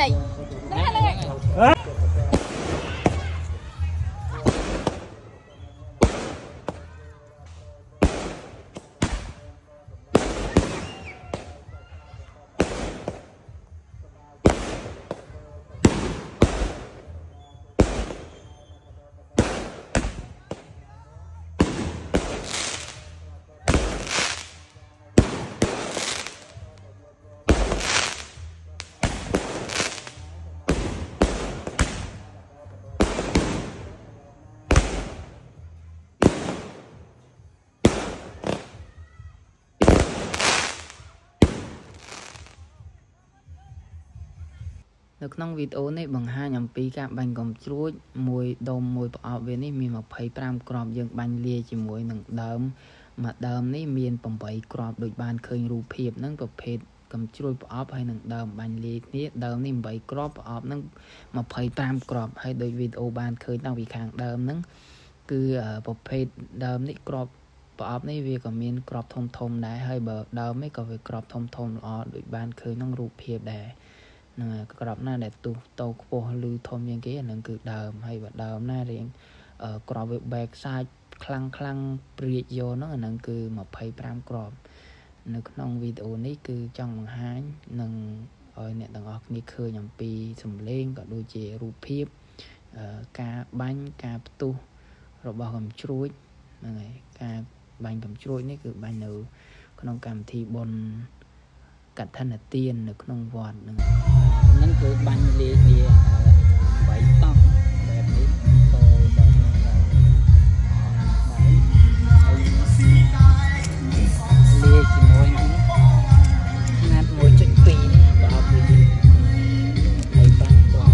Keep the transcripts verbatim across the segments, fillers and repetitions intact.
này này này នៅក្នុងវីដេអូនេះបង្ហាញអំពីការបាញ់កំជ្រួចមួយដុំមួយប្រអប់វានេះមានยี่สิบห้าគ្រាប់យើងបាញ់លាយជាមួយនឹងដើមមួយដើមនេះមានแปดគ្រាប់ដូចបានឃើញរូបភាពហ្នឹងប្រភេទកំជ្រួចប្រអប់ហើយនឹងដើមបាញ់លាយគ្នាដើមនេះแปดគ្រាប់ប្រអប់ហ្នឹងยี่สิบห้าគ្រាប់ហើយដូចវីដេអូបានឃើញតាំងពីខាងដើមហ្នឹងគឺប្រភេទដើមនេះគ្រាប់ប្រអប់នេះវាក៏មានគ្រាប់ធំធំដែរហើយបើដើមនេះក៏វាគ្រាប់ធំធំល្អដូចបានឃើញក្នុងរូបភាពដែរហ្នឹងក្របណាដែលទុះតោខ្ពស់ឬធំជាងគេអានឹងគឺដើមហើយបើដើមណារៀងក្របវាបែកសាច់ខ្លាំងខ្លាំងព្រាចយកហ្នឹងអានឹងគឺยี่สิบห้าគ្រាប់នៅក្នុងវីដេអូនេះគឺចង់បង្ហាញនឹងឲ្យអ្នកទាំងអស់គ្នាឃើញអំពីសម្លេងក៏ដូចជារូបភាពការបាញ់ការផ្ទុះរបស់កំជ្រួចហ្នឹងហើយការបាញ់កំជ្រួចនេះគឺបាញ់នៅក្នុងកម្មវិធីបុណ្យកឋិនទាននៅក្នុងវត្តហ្នឹងហ្នឹងគឺបាញ់លាយគ្នាបីតង់បែបនេះក៏ដល់លាយជាមួយនឹងណាត់ មួយจุดពីរ នេះប្រអប់វាហើយបានក៏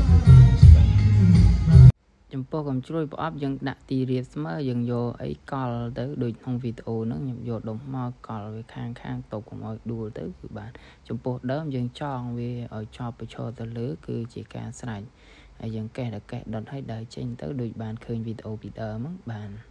ចំពោះកំជ្រួចប្រអប់យើងដាក់ទីរាបស្មើយើងយកអីកលទៅដូចក្នុងវីដេអូហ្នឹងខ្ញុំយកដុំមកកលវាខាងខាងតបកុំឲ្យដួលទៅគឺបានចំពោះដើមយើងចងវាឲ្យជាប់បញ្ឈរទៅលើគឺជាការស្រេចហើយយើងកេះតែកេះដុតឲ្យដើរចេញទៅដូចបានឃើញវីដេអូពីដើមហ្នឹងបាន